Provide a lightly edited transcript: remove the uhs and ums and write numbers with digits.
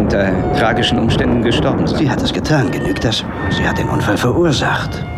unter tragischen Umständen gestorben sein. Sie hat es getan, genügt das? Sie hat den Unfall verursacht.